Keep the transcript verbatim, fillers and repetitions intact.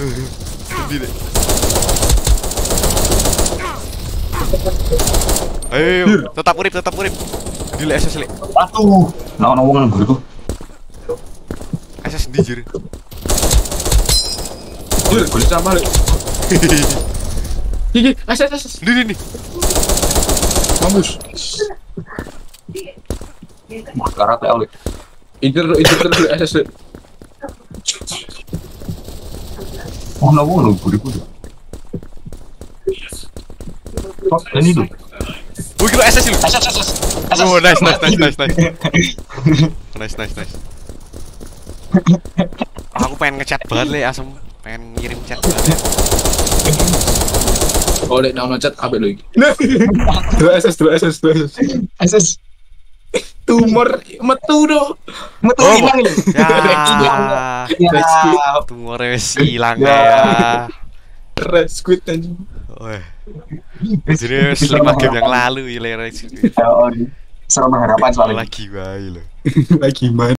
Sedih deh. Ayo, tetap urip, tetap urip. Dile S S le. Aduh, nah ono wong nang nggonku. S S di jir. Jir, golek sampah lek. Iki, S S S. Di di di. Mampus. Karate oleh. Incer, incer terus S S lek. Ono wong nang nggonku. Kok ini tuh? Wih, kira S S lu. S S S S. Oh, nice, nice, nice, nice, nice. Nice, nice, nice. Aku pengen ngechat banget le, asem. Pengen ngirim chat banget. Oh, lek nang chat apik lho iki. Dua S S, dua S S, dua S S. S S. Tumor metu do. Metu Oh, hilang ya. Ya, tumor wis ilang ya. Red Squid anjing. Weh. Jadi wis lima game yang lalu ya Red Squid. Oh, sama harapan soalnya. Lagi wae lho. Lagi main.